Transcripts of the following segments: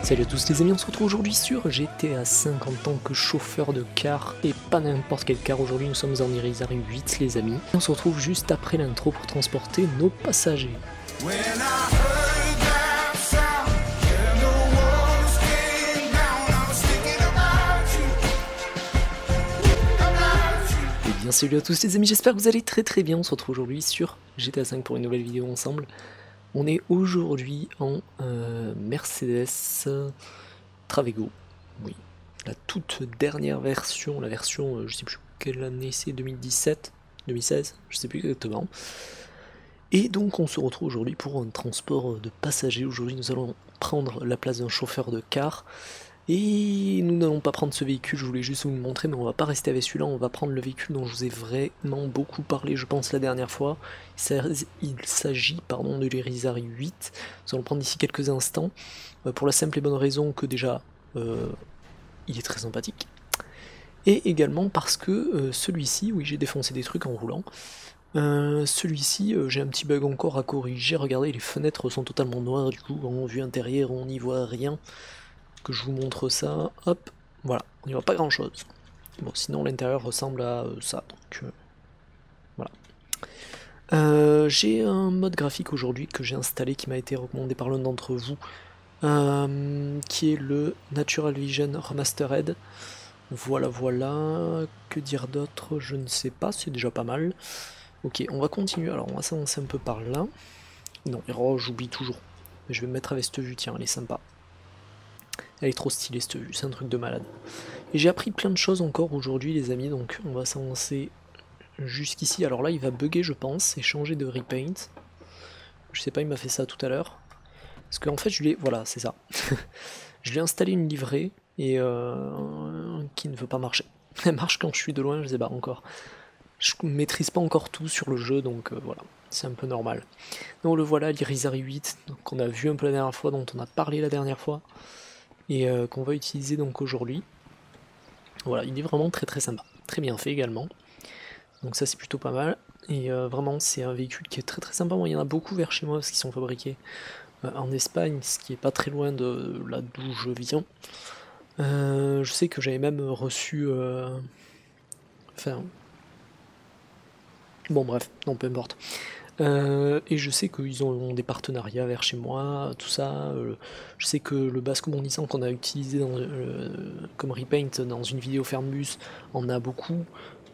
Salut à tous les amis, on se retrouve aujourd'hui sur GTA 5 en tant que chauffeur de car et pas n'importe quel car. Aujourd'hui nous sommes en Irizarry 8 les amis. Et on se retrouve juste après l'intro pour transporter nos passagers. Et bien salut à tous les amis, j'espère que vous allez très bien. On se retrouve aujourd'hui sur GTA 5 pour une nouvelle vidéo ensemble. On est aujourd'hui en Mercedes Travego, oui, la toute dernière version, la version, je sais plus quelle année c'est, 2017, 2016, je sais plus exactement. Et donc on se retrouve aujourd'hui pour un transport de passagers. Aujourd'hui nous allons prendre la place d'un chauffeur de car. Et nous n'allons pas prendre ce véhicule, je voulais juste vous le montrer, mais on va pas rester avec celui-là, on va prendre le véhicule dont je vous ai vraiment beaucoup parlé, je pense, la dernière fois. Il s'agit de l'Irizarry 8, nous allons le prendre d'ici quelques instants, pour la simple et bonne raison que déjà, il est très sympathique. Et également parce que celui-ci, oui j'ai défoncé des trucs en roulant, celui-ci j'ai un petit bug encore à corriger, regardez les fenêtres sont totalement noires, du coup en vue intérieure on n'y voit rien. Que je vous montre ça, hop, voilà, on n'y voit pas grand chose. Bon, sinon l'intérieur ressemble à ça, donc voilà. J'ai un mode graphique aujourd'hui que j'ai installé, qui m'a été recommandé par l'un d'entre vous, qui est le Natural Vision Remastered. Voilà, que dire d'autre, je ne sais pas, c'est déjà pas mal. Ok, on va continuer, alors on va s'avancer un peu par là. Non, oh, j'oublie toujours, je vais me mettre avec cette vue, tiens, elle est sympa. Elle est trop stylée cette vue, c'est un truc de malade. Et j'ai appris plein de choses encore aujourd'hui les amis, donc on va s'avancer jusqu'ici. Alors là il va bugger je pense, et changer de repaint. Je sais pas, il m'a fait ça tout à l'heure. Parce qu'en fait je lui ai... Voilà, c'est ça. Je lui ai installé une livrée, et qui ne veut pas marcher. Elle marche quand je suis de loin, je sais pas encore. Je maîtrise pas encore tout sur le jeu, donc voilà, c'est un peu normal. Donc le voilà, l'Irizarry 8, qu'on a vu un peu la dernière fois, dont on a parlé la dernière fois. Et qu'on va utiliser donc aujourd'hui. Voilà, il est vraiment très sympa, très bien fait également. Donc ça c'est plutôt pas mal. Et vraiment c'est un véhicule qui est très sympa. Bon, il y en a beaucoup vers chez moi parce qu'ils sont fabriqués en Espagne, ce qui est pas très loin de là d'où je viens. Je sais que j'avais même reçu... Enfin... Bon bref, non peu importe. Et je sais qu'ils ont des partenariats vers chez moi, tout ça. Je sais que le basque bondissant qu'on a utilisé comme repaint dans une vidéo Fernbus en a beaucoup.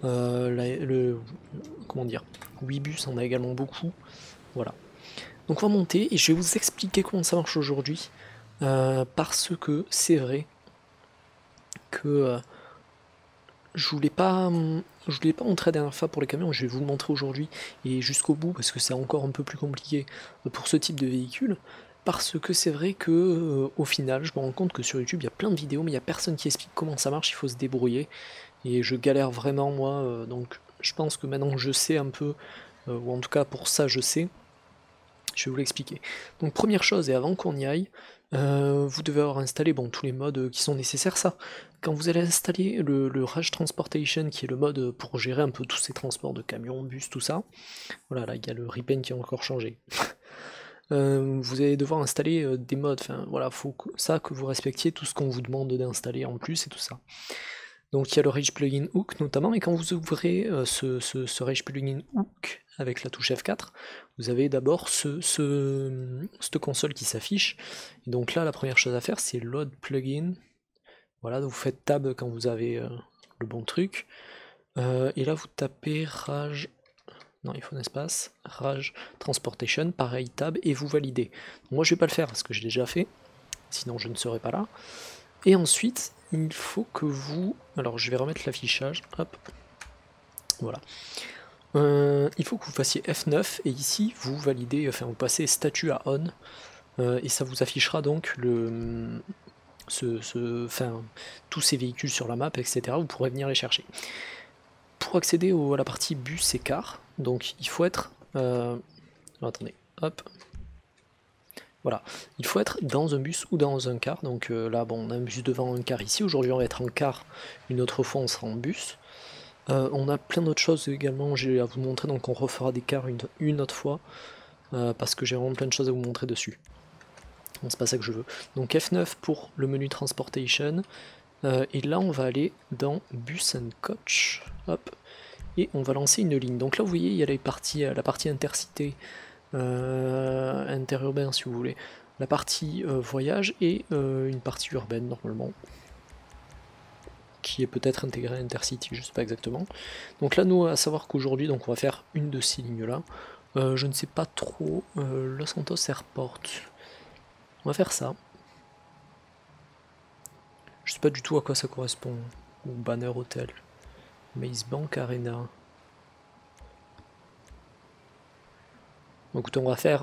Comment dire, Webus en a également beaucoup. Voilà. Donc on va monter et je vais vous expliquer comment ça marche aujourd'hui. Parce que c'est vrai que je voulais pas montrer la dernière fois pour les camions, je vais vous le montrer aujourd'hui et jusqu'au bout parce que c'est encore un peu plus compliqué pour ce type de véhicule, parce que c'est vrai que au final je me rends compte que sur YouTube il y a plein de vidéos mais il n'y a personne qui explique comment ça marche, il faut se débrouiller et je galère vraiment moi, donc je pense que maintenant je sais un peu, ou en tout cas pour ça je sais. Je vais vous l'expliquer. Donc première chose, et avant qu'on y aille, vous devez avoir installé tous les modes qui sont nécessaires. Ça, quand vous allez installer le Rage Transportation, qui est le mode pour gérer un peu tous ces transports de camions, bus, tout ça. Voilà, là il y a le repaint qui a encore changé. Vous allez devoir installer des modes, enfin voilà, faut que vous respectiez tout ce qu'on vous demande d'installer en plus et tout ça. Donc il y a le Rage Plugin Hook notamment, et quand vous ouvrez ce Rage Plugin Hook avec la touche F4, vous avez d'abord cette console qui s'affiche. Et donc là, la première chose à faire, c'est Load Plugin. Voilà, vous faites Tab quand vous avez le bon truc. Et là, vous tapez Rage... Non, il faut un espace. Rage Transportation, pareil, Tab, et vous validez. Donc, moi, je vais pas le faire parce que j'ai déjà fait, sinon je ne serai pas là. Et ensuite, il faut que vous... Alors, je vais remettre l'affichage, hop. Voilà. Il faut que vous fassiez F9 et ici vous validez, enfin vous passez statut à on et ça vous affichera donc tous ces véhicules sur la map, etc. Vous pourrez venir les chercher. Pour accéder à la partie bus et car, donc il faut être... attendez, hop. Voilà, il faut être dans un bus ou dans un car. Donc là, bon, on a un bus devant, un car ici. Aujourd'hui, on va être en car. Une autre fois, on sera en bus. On a plein d'autres choses également, j'ai à vous montrer, donc on refera des cars une autre fois, parce que j'ai vraiment plein de choses à vous montrer dessus. Non, c'est pas ça que je veux. Donc F9 pour le menu Transportation. Et là, on va aller dans Bus and Coach. Hop. Et on va lancer une ligne. Donc là, vous voyez, il y a la partie intercité, interurbain si vous voulez, la partie voyage et une partie urbaine normalement, qui est peut-être intégrée à Intercity, je sais pas exactement. Donc là, nous, à savoir qu'aujourd'hui, donc on va faire une de ces lignes-là. Je ne sais pas trop, Los Santos Airport. On va faire ça. Je sais pas du tout à quoi ça correspond. Ou Banner Hotel. Maze Bank Arena. Donc écoutez, on va faire...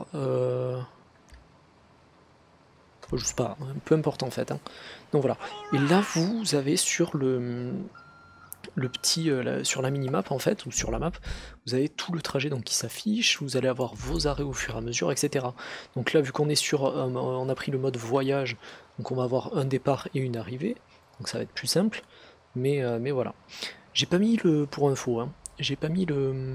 je sais pas, peu importe en fait. Hein. Donc voilà. Et là, vous avez sur le petit... sur la mini-map en fait, ou sur la map, vous avez tout le trajet donc, qui s'affiche, vous allez avoir vos arrêts au fur et à mesure, etc. Donc là, vu qu'on est sur... on a pris le mode voyage, donc on va avoir un départ et une arrivée. Donc ça va être plus simple. Mais voilà. J'ai pas mis le... pour info, hein, j'ai pas mis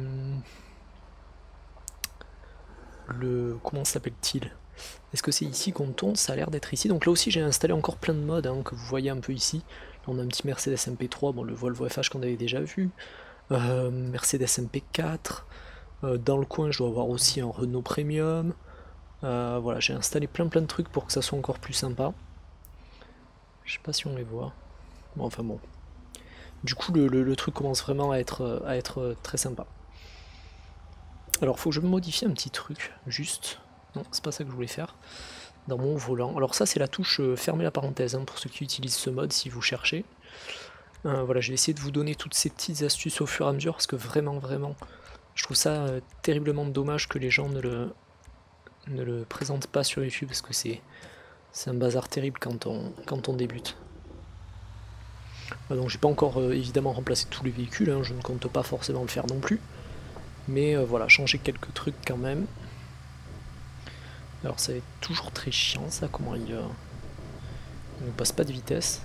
le comment s'appelle-t-il? Est-ce que c'est ici qu'on tourne? Ça a l'air d'être ici. Donc là aussi j'ai installé encore plein de modes hein, que vous voyez un peu ici. Là on a un petit Mercedes MP3, bon le Volvo FH qu'on avait déjà vu. Mercedes MP4. Dans le coin je dois avoir aussi un Renault Premium. Voilà, j'ai installé plein de trucs pour que ça soit encore plus sympa. Je sais pas si on les voit. Bon, enfin bon. Du coup le truc commence vraiment à être très sympa. Alors faut que je me modifie un petit truc, juste. Non, c'est pas ça que je voulais faire. Dans mon volant. Alors ça c'est la touche fermer la parenthèse, hein, pour ceux qui utilisent ce mode si vous cherchez. Voilà, je vais essayer de vous donner toutes ces petites astuces au fur et à mesure, parce que vraiment, je trouve ça terriblement dommage que les gens ne le présentent pas sur YouTube, parce que c'est un bazar terrible quand on débute. Donc j'ai pas encore évidemment remplacé tous les véhicules, hein, je ne compte pas forcément le faire non plus. Mais voilà, changer quelques trucs quand même. Alors ça va être toujours très chiant ça, comment il ne passe pas de vitesse.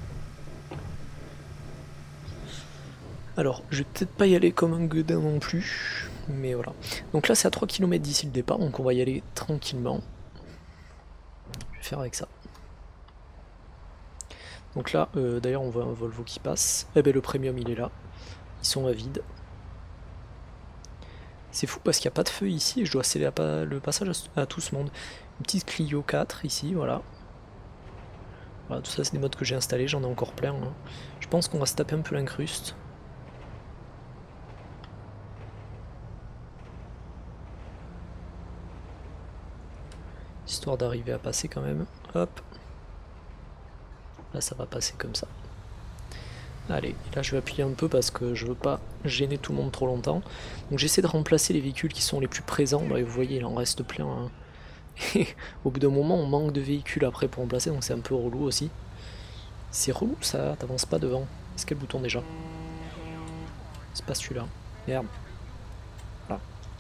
Alors je vais peut-être pas y aller comme un gueudin non plus, mais voilà. Donc là c'est à 3 km d'ici le départ, donc on va y aller tranquillement. Je vais faire avec ça. Donc là, d'ailleurs on voit un Volvo qui passe. Eh ben le premium il est là, ils sont à vide. C'est fou parce qu'il n'y a pas de feu ici et je dois sceller le passage à tout ce monde. Une petite Clio 4 ici, voilà. Voilà, tout ça c'est des modes que j'ai installés, j'en ai encore plein. Hein. Je pense qu'on va se taper un peu l'incruste. Histoire d'arriver à passer quand même. Hop. Là ça va passer comme ça. Allez, là je vais appuyer un peu parce que je veux pas gêner tout le monde trop longtemps. Donc j'essaie de remplacer les véhicules qui sont les plus présents. Bah, vous voyez, il en reste plein. Hein. Et au bout d'un moment, on manque de véhicules après pour remplacer, donc c'est un peu relou aussi. C'est relou ça, t'avances pas devant. C'est quel bouton déjà? C'est pas celui-là. Merde. Voilà.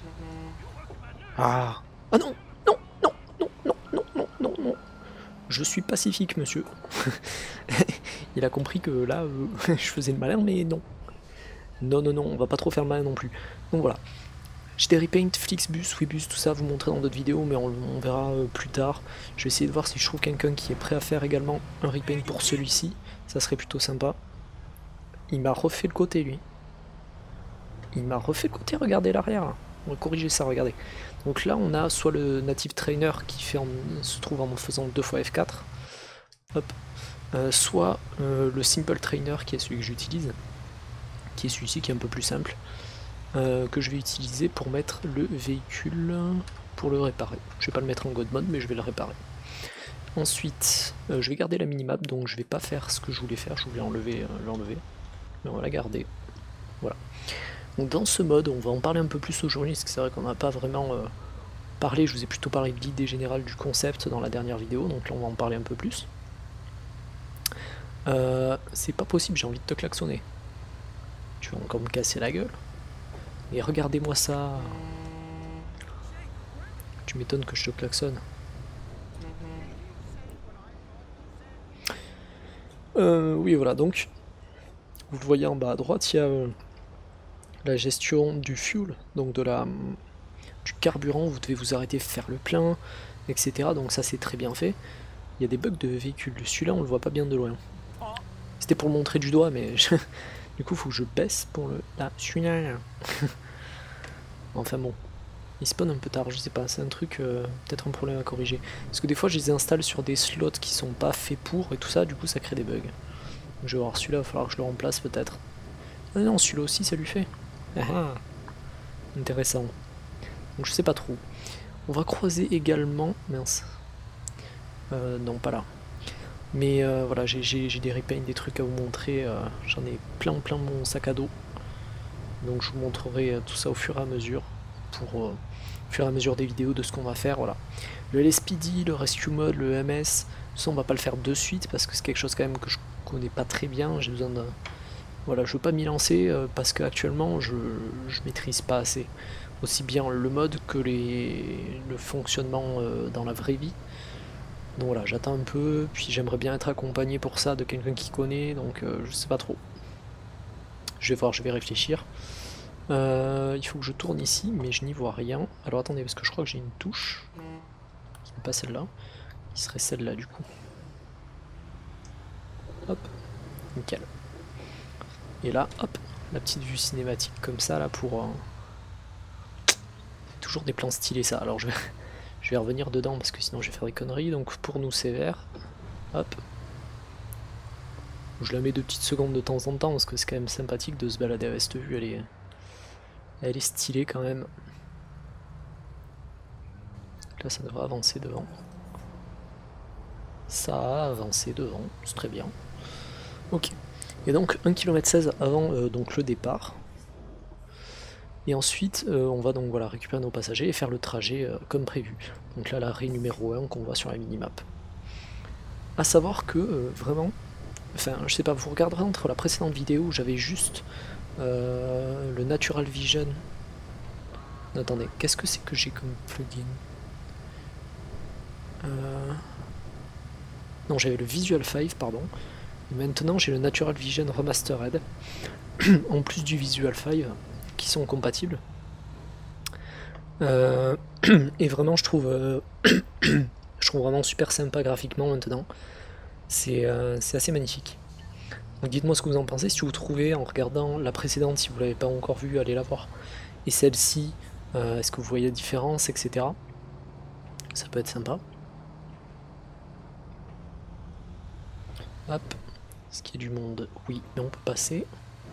Ah. Ah non, non, non, non, non, non, non, non, non. Je suis pacifique, monsieur. Il a compris que là, je faisais le malin, mais non. Non, non, non, on va pas trop faire le malin non plus. Donc voilà. J'ai des repaint, Flixbus, Webus, tout ça, vous montrer dans d'autres vidéos, mais on verra plus tard. Je vais essayer de voir si je trouve quelqu'un qui est prêt à faire également un repaint pour celui-ci. Ça serait plutôt sympa. Il m'a refait le côté, lui. Il m'a refait le côté, regardez l'arrière. On va corriger ça, regardez. Donc là, on a soit le native trainer qui se trouve en faisant 2 fois F4. Hop. Soit le simple trainer qui est celui que j'utilise. Qui est celui-ci, qui est un peu plus simple. Que je vais utiliser pour mettre le véhicule, pour le réparer. Je vais pas le mettre en God mode, mais je vais le réparer. Ensuite, je vais garder la minimap, donc je vais pas faire ce que je voulais faire, je voulais l'enlever, mais on va la garder. Voilà. Donc dans ce mode, on va en parler un peu plus aujourd'hui, parce que c'est vrai qu'on n'a pas vraiment parlé, je vous ai plutôt parlé de l'idée générale du concept dans la dernière vidéo, donc là on va en parler un peu plus. C'est pas possible, j'ai envie de te klaxonner. Tu vas encore me casser la gueule. Et regardez-moi ça. Tu m'étonnes que je te klaxonne. Oui, voilà, donc, vous le voyez en bas à droite, il y a la gestion du fuel, donc du carburant, vous devez vous arrêter, faire le plein. etc. Donc ça c'est très bien fait. Il y a des bugs de véhicules, celui-là on le voit pas bien de loin. C'était pour le montrer du doigt, mais du coup faut que je baisse pour le... Là, celui-là. Enfin bon, il spawn un peu tard, je sais pas, c'est un truc, peut-être un problème à corriger. Parce que des fois je les installe sur des slots qui sont pas faits pour et tout ça, du coup ça crée des bugs. Donc, je vais voir celui-là, il va falloir que je le remplace peut-être. Ah non, celui-là aussi ça lui fait. Ah ah. Intéressant. Donc je sais pas trop. On va croiser également... Mince. Non, pas là. Mais voilà, j'ai des repaints, des trucs à vous montrer. J'en ai plein mon sac à dos. Donc je vous montrerai tout ça au fur et à mesure. Pour au fur et à mesure des vidéos de ce qu'on va faire. Voilà. Le LSPD, le Rescue Mode, le MS, ça on va pas le faire de suite parce que c'est quelque chose quand même que je connais pas très bien. J'ai besoin de... Voilà, je veux pas m'y lancer parce qu'actuellement je maîtrise pas assez. Aussi bien le mode que le fonctionnement dans la vraie vie. Donc voilà, j'attends un peu, puis j'aimerais bien être accompagné pour ça de quelqu'un qui connaît, donc je sais pas trop. Je vais voir, je vais réfléchir. Il faut que je tourne ici, mais je n'y vois rien. Alors attendez, parce que je crois que j'ai une touche, qui n'est pas celle-là, qui serait celle-là du coup. Hop, nickel. Et là, hop, la petite vue cinématique comme ça, là, pour... Toujours des plans stylés ça, alors je vais revenir dedans parce que sinon je vais faire des conneries, donc pour nous c'est vert. Hop. Je la mets 2 petites secondes de temps en temps parce que c'est quand même sympathique de se balader avec cette vue, elle est stylée quand même. Là ça devrait avancer devant. Ça a avancé devant, c'est très bien. Ok. Et donc 1,16 km avant donc le départ. Et ensuite on va donc voilà récupérer nos passagers et faire le trajet comme prévu. Donc là l'arrêt numéro 1 qu'on voit sur la minimap. A savoir que vraiment, enfin je sais pas, vous regarderez entre la précédente vidéo où j'avais juste le Natural Vision. Attendez, qu'est-ce que c'est que j'ai comme plugin? Non, j'avais le Visual 5, pardon. Et maintenant j'ai le Natural Vision Remastered, en plus du Visual 5, qui sont compatibles. Et vraiment je trouve vraiment super sympa graphiquement maintenant. C'est assez magnifique. Donc dites-moi ce que vous en pensez, si vous trouvez en regardant la précédente, si vous l'avez pas encore vue, allez la voir. Et celle-ci, est-ce que vous voyez la différence, etc. Ça peut être sympa. Hop, est-ce qu'il y a du monde? Oui, mais on peut passer.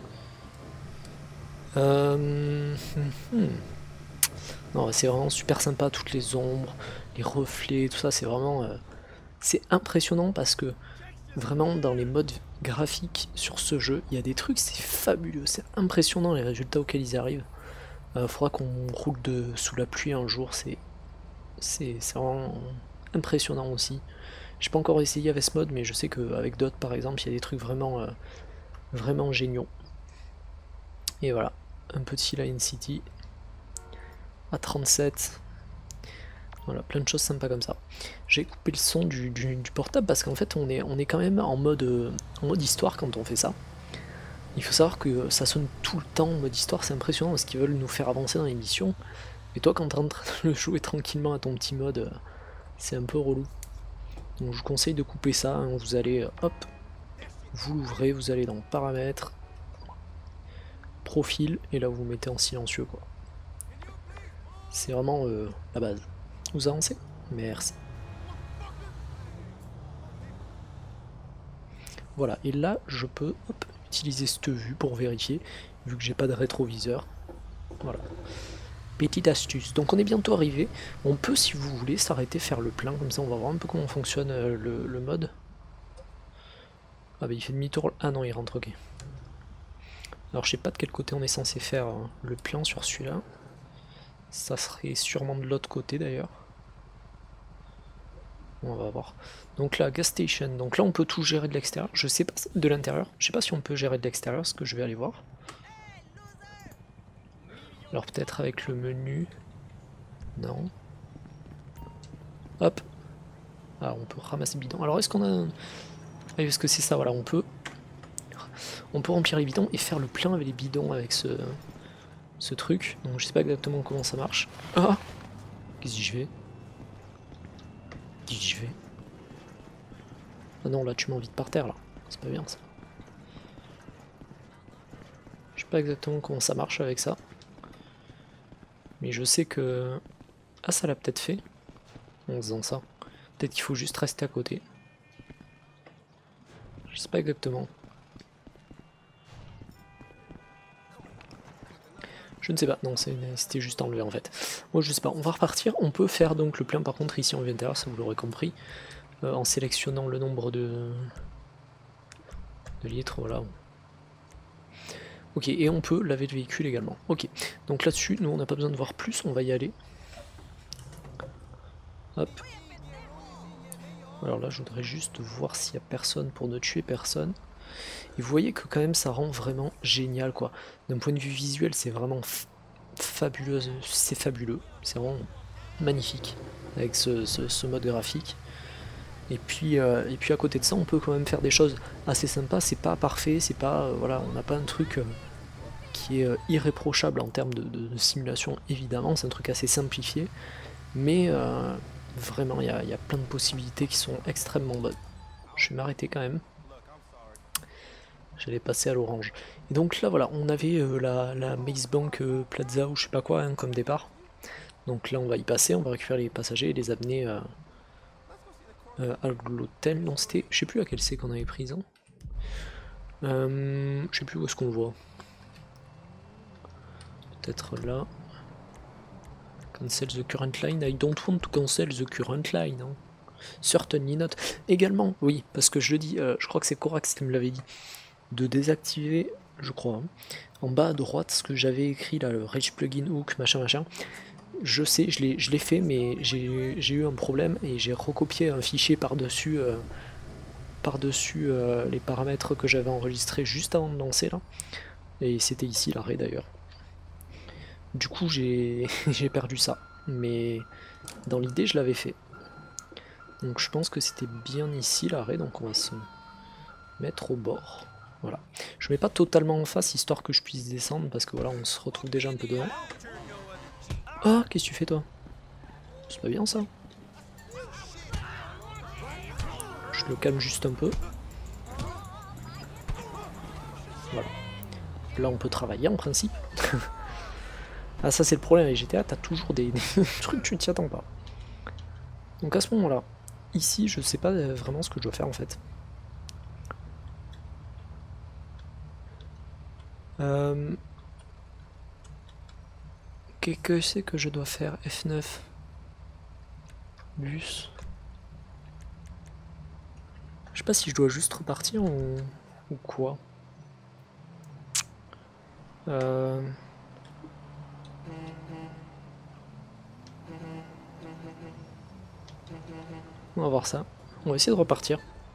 Non, c'est vraiment super sympa, toutes les ombres, les reflets, tout ça, c'est vraiment... c'est impressionnant parce que vraiment dans les modes graphiques sur ce jeu, il y a des trucs, c'est fabuleux, c'est impressionnant les résultats auxquels ils arrivent. Faudra qu'on roule sous la pluie un jour, c'est vraiment impressionnant aussi. J'ai pas encore essayé avec ce mode, mais je sais qu'avec d'autres par exemple, il y a des trucs vraiment, vraiment géniaux. Et voilà, un petit Line City à 37. Voilà, plein de choses sympas comme ça. J'ai coupé le son du portable parce qu'en fait on est quand même en mode histoire quand on fait ça. Il faut savoir que ça sonne tout le temps en mode histoire, c'est impressionnant parce qu'ils veulent nous faire avancer dans l'émission. Et toi quand t'es en train de jouer tranquillement à ton petit mode, c'est un peu relou. Donc je vous conseille de couper ça, hein. Vous allez, hop, vous l'ouvrez, vous allez dans paramètres, profil, et là vous mettez en silencieux quoi. C'est vraiment la base. Vous avancez? Merci. Voilà, et là je peux hop, utiliser cette vue pour vérifier, vu que j'ai pas de rétroviseur. Voilà. Petite astuce. Donc on est bientôt arrivé. On peut, si vous voulez, s'arrêter, faire le plein, comme ça on va voir un peu comment fonctionne le mode. Ah bah il fait demi-tour. Ah non, il rentre, ok. Alors je sais pas de quel côté on est censé faire le plein sur celui-là. Ça serait sûrement de l'autre côté d'ailleurs. On va voir. Donc là, gas station. Donc là on peut tout gérer de l'extérieur. Je sais pas de l'intérieur. Je sais pas si on peut gérer de l'extérieur, ce que je vais aller voir. Alors peut-être avec le menu. Non. Hop. Ah, on peut ramasser le bidon. Alors est-ce qu'on a... Ah, parce que c'est ça, voilà, on peut remplir les bidons et faire le plein avec les bidons avec ce truc. Donc je sais pas exactement comment ça marche. Ah, qu'est-ce que je fais? j'y vais. Ah non, là tu m'invites par terre là. C'est pas bien ça. Je sais pas exactement comment ça marche avec ça. Mais je sais que... Ah, ça l'a peut-être fait en faisant ça. Peut-être qu'il faut juste rester à côté. Je sais pas exactement. Je ne sais pas, non, c'était juste enlevé en fait. Moi je sais pas, on va repartir. On peut faire donc le plein par contre ici en inventaire, ça vous l'aurez compris. En sélectionnant le nombre de litres, voilà. Ok, et on peut laver le véhicule également. Ok, donc là-dessus, nous on n'a pas besoin de voir plus, on va y aller. Hop. Alors là, je voudrais juste voir s'il n'y a personne pour ne tuer personne. Et vous voyez que quand même ça rend vraiment génial quoi. D'un point de vue visuel, c'est vraiment fabuleux, c'est fabuleux, c'est vraiment magnifique avec ce mode graphique. Et puis à côté de ça, on peut quand même faire des choses assez sympas. C'est pas parfait, c'est pas voilà, on n'a pas un truc qui est irréprochable en termes de simulation évidemment. C'est un truc assez simplifié, mais vraiment il y a plein de possibilités qui sont extrêmement bonnes. Je vais m'arrêter quand même. J'allais passer à l'orange. Et donc là voilà, on avait la Maze Bank Plaza ou je sais pas quoi hein, comme départ. Donc là on va y passer, on va récupérer les passagers et les amener à l'hôtel. Non c'était, je sais plus à quel c'est qu'on avait pris. Hein. Je sais plus où est-ce qu'on le voit. Peut-être là. Cancel the current line. I don't want to cancel the current line. Hein. Certainly not. Également, oui, parce que je le dis, je crois que c'est Corax qui me l'avait dit. De désactiver, je crois, hein, en bas à droite, ce que j'avais écrit là, le Rage Plugin Hook, machin machin. Je sais, je l'ai fait, mais j'ai eu un problème et j'ai recopié un fichier par-dessus les paramètres que j'avais enregistrés juste avant de lancer là. Et c'était ici l'arrêt d'ailleurs. Du coup j'ai perdu ça, mais dans l'idée je l'avais fait. Donc je pense que c'était bien ici l'arrêt, donc on va se mettre au bord. Voilà. Je mets pas totalement en face histoire que je puisse descendre parce que voilà on se retrouve déjà un peu devant. Ah, qu'est-ce que tu fais toi? C'est pas bien ça. Je le calme juste un peu. Voilà. Là on peut travailler en principe. Ah ça c'est le problème avec GTA, t'as toujours des trucs tu t'y attends pas. Donc à ce moment là, ici je sais pas vraiment ce que je dois faire en fait. Qu'est-ce que c'est que je dois faire? F9 bus. Je sais pas si je dois juste repartir ou quoi. On va voir ça. On va essayer de repartir.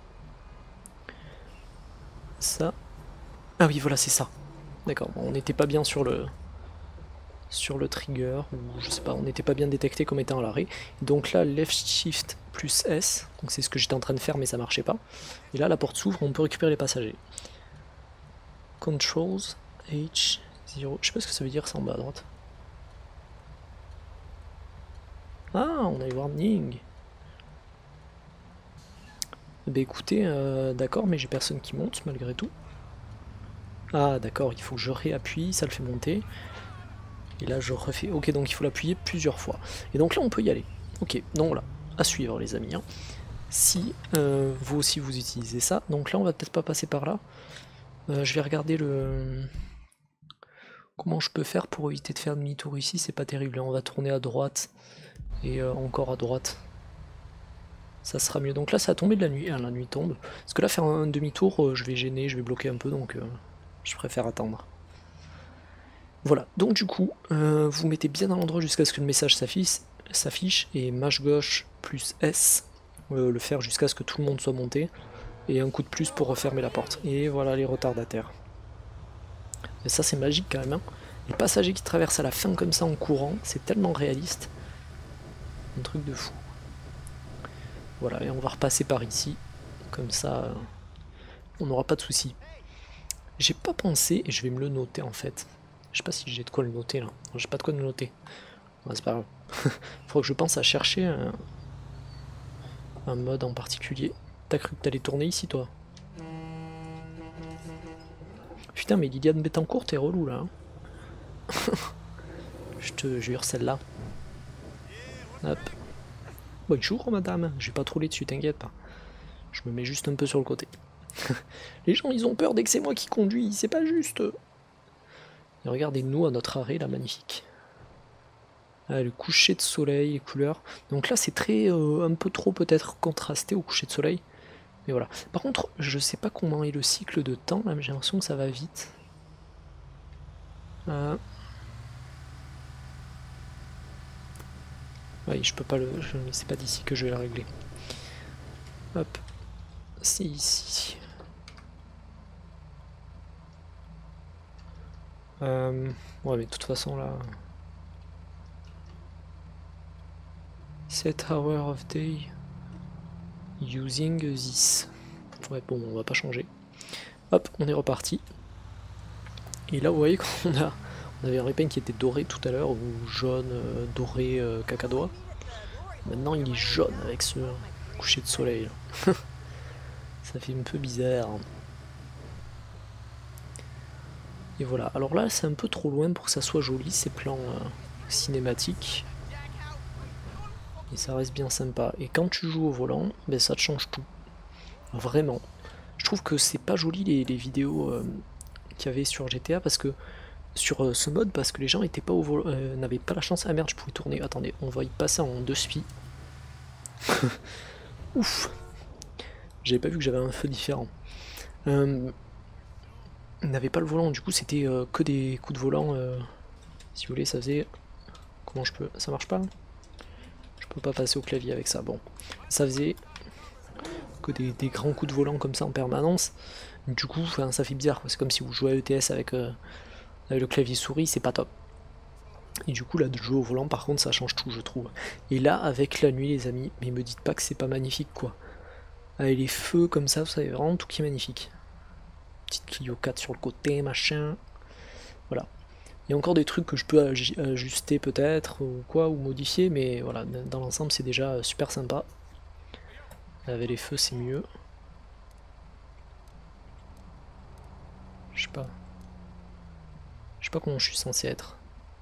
Ça. Ah oui voilà c'est ça. D'accord, bon, on n'était pas bien sur le trigger, ou je sais pas, on n'était pas bien détecté comme étant à l'arrêt. Donc là, left shift plus S, donc c'est ce que j'étais en train de faire mais ça marchait pas. Et là, la porte s'ouvre, on peut récupérer les passagers. Controls, H0, je sais pas ce que ça veut dire ça en bas à droite. Ah, on a eu warning. Bah écoutez, d'accord, mais j'ai personne qui monte malgré tout. Ah d'accord, il faut que je réappuie, ça le fait monter. Et là je refais, ok donc il faut l'appuyer plusieurs fois. Et donc là on peut y aller. Ok, donc voilà, à suivre les amis. Hein. Si vous aussi vous utilisez ça, donc là on va peut-être pas passer par là. Je vais regarder comment je peux faire pour éviter de faire demi-tour ici, c'est pas terrible. Là, on va tourner à droite et encore à droite. Ça sera mieux. Donc là ça a tombé de la nuit, la nuit tombe. Parce que là faire un demi-tour, je vais gêner, je vais bloquer un peu, donc je préfère attendre. Voilà, donc du coup, vous mettez bien à l'endroit jusqu'à ce que le message s'affiche, et mâche gauche plus S, le faire jusqu'à ce que tout le monde soit monté, et un coup de plus pour refermer la porte. Et voilà les retardataires. Et ça c'est magique quand même, hein. Les passagers qui traversent à la fin comme ça en courant, c'est tellement réaliste. Un truc de fou. Voilà, et on va repasser par ici, comme ça, on n'aura pas de soucis. J'ai pas pensé, et je vais me le noter en fait. Je sais pas si j'ai de quoi le noter là. J'ai pas de quoi le noter. Ouais, c'est pas grave. Faudra que je pense à chercher un mode en particulier. T'as cru que t'allais tourner ici, toi? Putain, mais Liliane Bettencourt, t'es relou là. Hein. Je te jure, celle-là. Hop. Bonjour, madame. Je vais pas troller dessus, t'inquiète pas. Je me mets juste un peu sur le côté. Les gens, ils ont peur dès que c'est moi qui conduis, c'est pas juste. Et regardez-nous à notre arrêt, là, magnifique. Ah, le coucher de soleil, les couleurs. Donc là, c'est très, un peu trop peut-être contrasté au coucher de soleil. Mais voilà. Par contre, je sais pas comment est le cycle de temps, là, mais j'ai l'impression que ça va vite. Oui, je peux pas le... C'est pas d'ici que je vais le régler. Hop. C'est ici. Ouais, mais de toute façon, là... 7 hours of day using this. Ouais, bon, on va pas changer. Hop, on est reparti. Et là, vous voyez qu'on a... On avait un repaint qui était doré tout à l'heure, ou jaune, doré, cacadois. Maintenant, il est jaune avec ce coucher de soleil. Ça fait un peu bizarre. Et voilà. Alors là, c'est un peu trop loin pour que ça soit joli, ces plans cinématiques. Et ça reste bien sympa. Et quand tu joues au volant, ben, ça te change tout. Vraiment. Je trouve que c'est pas joli les vidéos qu'il y avait sur GTA parce que sur ce mode parce que les gens étaient pas au volant, n'avaient pas la chance. Ah merde, je pouvais tourner. Attendez, on va y passer en 2 spi. Ouf. J'avais pas vu que j'avais un feu différent. N'avait pas le volant, du coup c'était que des coups de volant. Si vous voulez, ça faisait. Comment je peux. Ça marche pas? Je peux pas passer au clavier avec ça. Bon, ça faisait que des grands coups de volant comme ça en permanence. Du coup, ça fait bizarre. C'est comme si vous jouez à ETS avec le clavier souris, c'est pas top. Et du coup, là, de jouer au volant, par contre, ça change tout, je trouve. Et là, avec la nuit, les amis, mais me dites pas que c'est pas magnifique, quoi. Avec les feux comme ça, vous savez, vraiment tout qui est magnifique. Petite Clio 4 sur le côté, machin. Voilà. Il y a encore des trucs que je peux ajuster peut-être, ou quoi, ou modifier, mais voilà, dans l'ensemble, c'est déjà super sympa. Avec les feux, c'est mieux. Je sais pas. Je sais pas comment je suis censé être.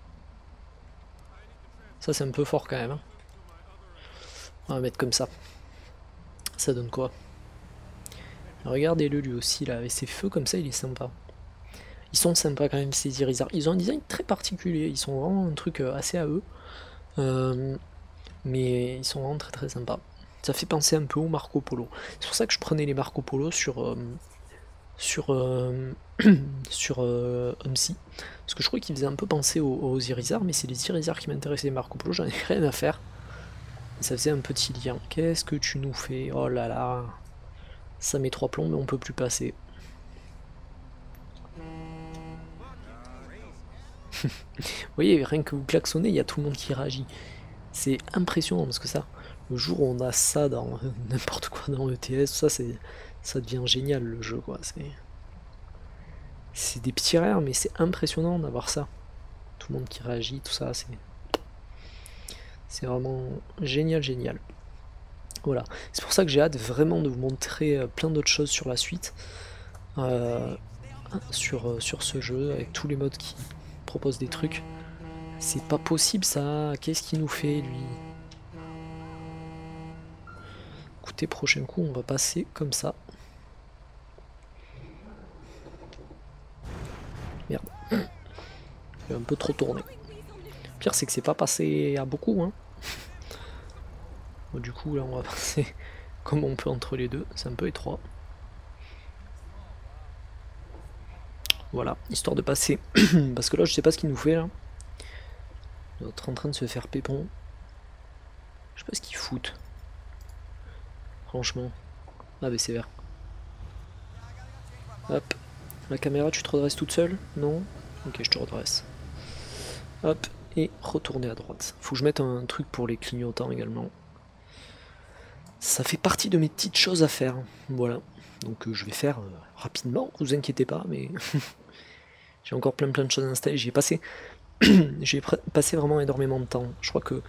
Ça, c'est un peu fort quand même. Hein. On va mettre comme ça. Ça donne quoi? Regardez-le lui aussi, là, avec ses feux comme ça, il est sympa. Ils sont sympas quand même, ces Irizards. Ils ont un design très particulier, ils sont vraiment un truc assez à eux. Mais ils sont vraiment très très sympas. Ça fait penser un peu au Marco Polo. C'est pour ça que je prenais les Marco Polo sur Homsi. Parce que je crois qu'ils faisaient un peu penser aux Irizards, mais c'est les Irizards qui m'intéressaient, les Marco Polo, j'en ai rien à faire. Et ça faisait un petit lien. Qu'est-ce que tu nous fais? Oh là là. Ça met 3 plombs, mais on peut plus passer. Vous voyez, rien que vous klaxonnez, il y a tout le monde qui réagit. C'est impressionnant parce que ça, le jour où on a ça dans n'importe quoi dans ETS, ça devient génial le jeu, quoi. C'est des petits rares, mais c'est impressionnant d'avoir ça. Tout le monde qui réagit, tout ça, c'est vraiment génial, génial. Voilà, c'est pour ça que j'ai hâte vraiment de vous montrer plein d'autres choses sur la suite, sur ce jeu, avec tous les modes qui proposent des trucs. C'est pas possible ça, qu'est-ce qu'il nous fait lui? Écoutez, prochain coup on va passer comme ça. Merde, j'ai un peu trop tourné. Le pire c'est que c'est pas passé à beaucoup, hein. Bon, du coup là on va passer comme on peut entre les deux, c'est un peu étroit. Voilà, histoire de passer, parce que là je sais pas ce qu'il nous fait là. Il doit être en train de se faire pépon. Je sais pas ce qu'ils foutent. Franchement. Ah bah c'est vert. Hop. La caméra, tu te redresses toute seule? Non? Ok, je te redresse. Hop. Et retourner à droite. Faut que je mette un truc pour les clignotants également. Ça fait partie de mes petites choses à faire. Voilà. Donc je vais faire rapidement, vous inquiétez pas, mais j'ai encore plein de choses à installer. J'ai passé vraiment énormément de temps. Je crois que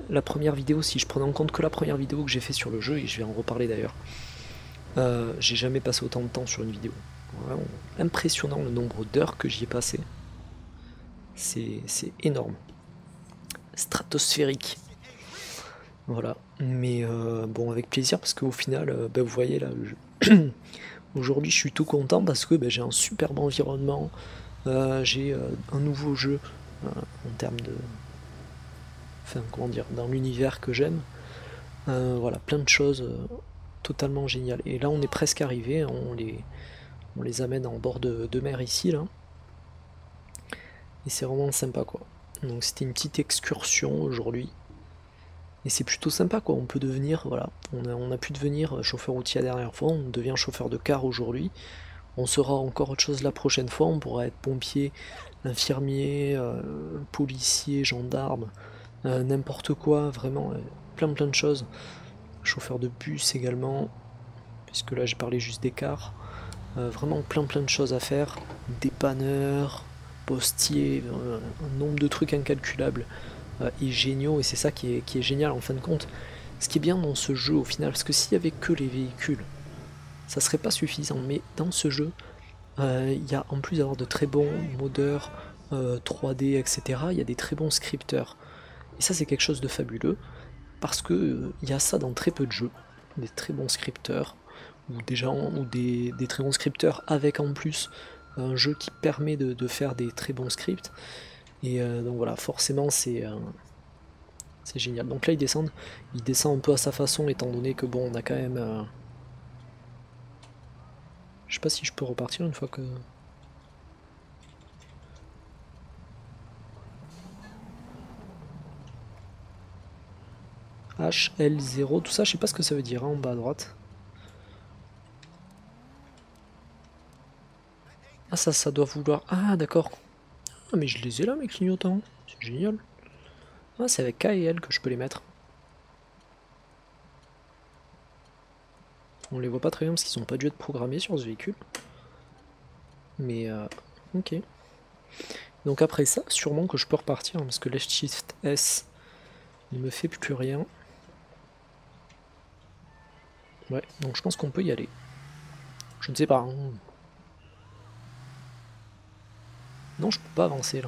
la première vidéo, si je prenais en compte que la première vidéo que j'ai fait sur le jeu, et je vais en reparler d'ailleurs, j'ai jamais passé autant de temps sur une vidéo. Vraiment impressionnant le nombre d'heures que j'y ai passé. C'est énorme. Stratosphérique. Voilà. Mais bon, avec plaisir, parce qu'au final, vous voyez là, aujourd'hui je suis tout content parce que j'ai un superbe environnement. J'ai un nouveau jeu en termes de... Enfin, comment dire, dans l'univers que j'aime. Voilà, plein de choses totalement géniales. Et là, on est presque arrivé, on les amène en bord de mer ici, là. Et c'est vraiment sympa, quoi. Donc c'était une petite excursion aujourd'hui. Et c'est plutôt sympa, quoi. On peut devenir, voilà, on a pu devenir chauffeur routier la dernière fois, on devient chauffeur de car aujourd'hui. On sera encore autre chose la prochaine fois, on pourra être pompier, infirmier, policier, gendarme, n'importe quoi, vraiment, plein de choses. Chauffeur de bus également, puisque là j'ai parlé juste des cars. Vraiment plein de choses à faire, dépanneur, postier, un nombre de trucs incalculables et géniaux, et c'est ça qui est génial en fin de compte. Ce qui est bien dans ce jeu au final, parce que s'il y avait que les véhicules, ça serait pas suffisant, mais dans ce jeu, il y a en plus d'avoir de très bons modeurs 3D, etc., il y a des très bons scripteurs. Et ça c'est quelque chose de fabuleux, parce que il y a ça dans très peu de jeux, des très bons scripteurs, ou des gens, ou des très bons scripteurs avec en plus un jeu qui permet de faire des très bons scripts. Et donc voilà, forcément c'est génial. Donc là il descend un peu à sa façon, étant donné que bon, on a quand même... Je sais pas si je peux repartir une fois que... HL0, tout ça, je sais pas ce que ça veut dire, hein, en bas à droite. Ah ça doit vouloir... Ah d'accord. Ah mais je les ai là mes clignotants, c'est génial. Ah c'est avec K et L que je peux les mettre. On les voit pas très bien parce qu'ils n'ont pas dû être programmés sur ce véhicule. Mais ok. Donc après ça, sûrement que je peux repartir, hein, parce que Left Shift S ne me fait plus rien. Ouais, donc je pense qu'on peut y aller. Je ne sais pas. Hein. Non, je peux pas avancer là.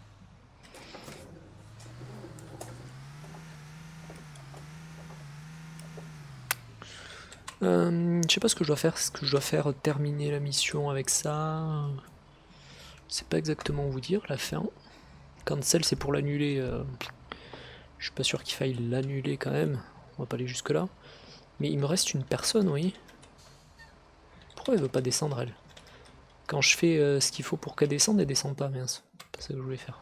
Je sais pas ce que je dois faire. Est-ce que je dois faire terminer la mission avec ça? Je sais pas exactement vous dire la fin. Cancel c'est pour l'annuler. Je suis pas sûr qu'il faille l'annuler quand même. On va pas aller jusque là. Mais il me reste une personne, oui. Pourquoi elle veut pas descendre elle? Quand je fais ce qu'il faut pour qu'elle descende, elle descend pas, mince. C'est pas ça que je voulais faire.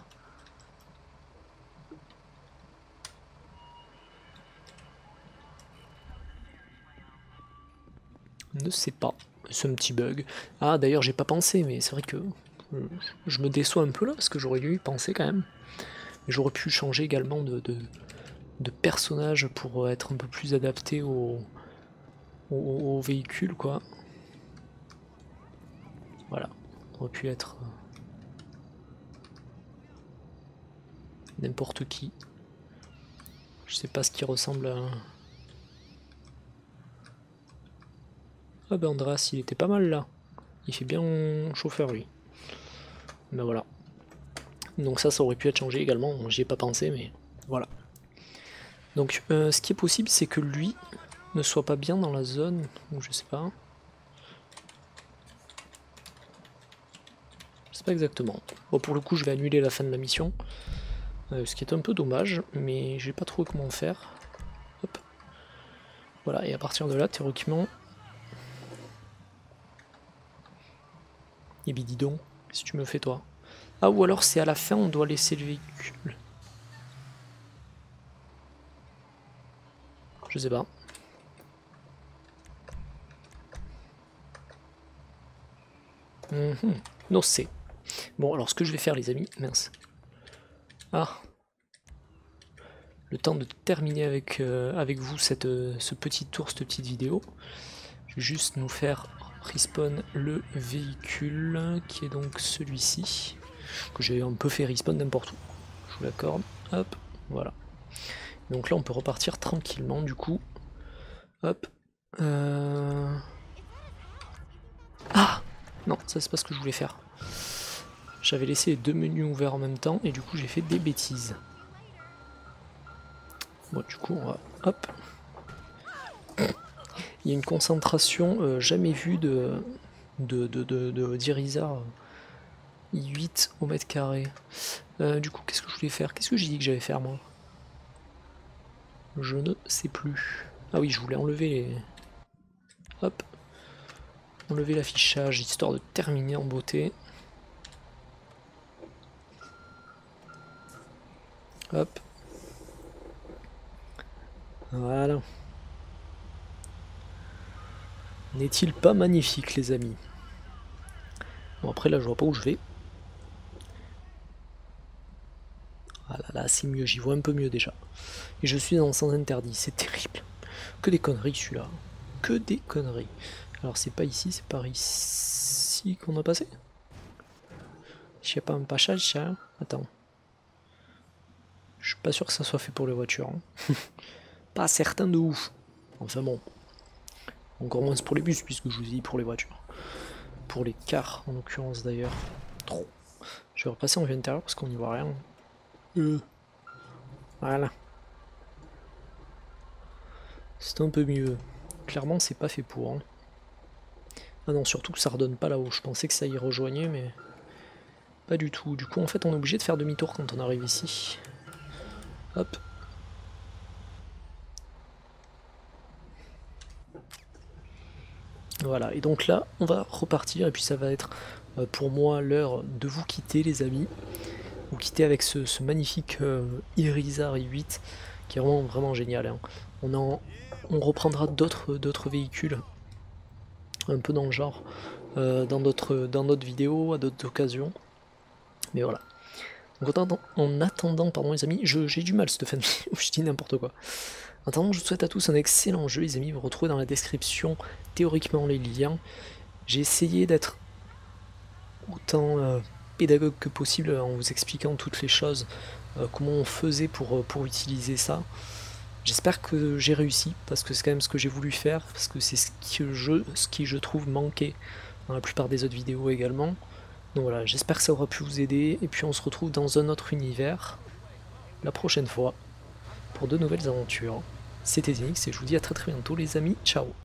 Ne sais pas. C'est un petit bug. Ah d'ailleurs j'ai pas pensé, mais c'est vrai que je me déçois un peu là, parce que j'aurais dû y penser quand même. J'aurais pu changer également de personnage pour être un peu plus adapté au véhicule, quoi. Voilà. On aurait pu être n'importe qui. Je sais pas ce qui ressemble à... Ah ben Andreas, il était pas mal là. Il fait bien chauffeur lui. Ben voilà. Donc ça aurait pu être changé également. Bon, j'y ai pas pensé, mais voilà. Donc ce qui est possible, c'est que lui ne soit pas bien dans la zone, ou je sais pas. Je sais pas exactement. Bon, pour le coup, je vais annuler la fin de la mission. Ce qui est un peu dommage, mais j'ai pas trouvé comment faire. Hop. Voilà, et à partir de là, théoriquement... Et bien dis donc, qu'est-ce que tu me fais toi? Ah, ou alors c'est à la fin, on doit laisser le véhicule. Je sais pas. Non, c'est... Bon, alors ce que je vais faire les amis, mince. Ah. Le temps de terminer avec, avec vous ce petit tour, cette petite vidéo. Je vais juste nous faire respawn le véhicule, qui est donc celui-ci. Que j'ai un peu fait respawn n'importe où. Je vous l'accorde. Hop, voilà. Donc là on peut repartir tranquillement du coup. Hop. Ah non, ça c'est pas ce que je voulais faire. J'avais laissé les deux menus ouverts en même temps et du coup j'ai fait des bêtises. Bon du coup on va... Hop. Il y a une concentration jamais vue d'Irizar I8 au mètre carré. Du coup qu'est-ce que je voulais faire? Qu'est-ce que j'ai dit que j'allais faire moi? Je ne sais plus. Ah oui, je voulais enlever les... Hop. Enlever l'affichage, histoire de terminer en beauté. Hop. Voilà. N'est-il pas magnifique, les amis? Bon, après, là, je vois pas où je vais. Ah là, c'est mieux, j'y vois un peu mieux déjà. Et je suis dans le sens interdit, c'est terrible. Que des conneries, celui-là. Que des conneries. Alors, c'est pas ici, c'est par ici qu'on a passé? Je sais pas un passage, ça. Attends. Je suis pas sûr que ça soit fait pour les voitures. Hein. Pas certain de ouf. Enfin bon. Encore moins pour les bus, puisque je vous ai dit pour les voitures. Pour les cars, en l'occurrence d'ailleurs. Trop. Je vais repasser en vue intérieure parce qu'on n'y voit rien. Voilà. C'est un peu mieux. Clairement, c'est pas fait pour. Hein. Ah non, surtout que ça redonne pas là-haut. Je pensais que ça y rejoignait, mais pas du tout. Du coup, en fait, on est obligé de faire demi-tour quand on arrive ici. Hop. Voilà, et donc là, on va repartir, et puis ça va être pour moi l'heure de vous quitter, les amis. Vous quitter avec ce magnifique Irizar i8, qui est vraiment génial. Hein. On reprendra d'autres véhicules, un peu dans le genre, dans d'autres vidéos, à d'autres occasions. Mais voilà. Donc en attendant, pardon les amis, j'ai du mal cette fin de vidéo, je dis n'importe quoi. En attendant, je vous souhaite à tous un excellent jeu les amis, vous retrouvez dans la description théoriquement les liens. J'ai essayé d'être autant pédagogue que possible en vous expliquant toutes les choses, comment on faisait pour utiliser ça. J'espère que j'ai réussi, parce que c'est quand même ce que j'ai voulu faire, parce que c'est ce qui je trouve manquait dans la plupart des autres vidéos également. Donc voilà, j'espère que ça aura pu vous aider, et puis on se retrouve dans un autre univers, la prochaine fois, pour de nouvelles aventures. C'était Zenix, et je vous dis à très bientôt les amis, ciao.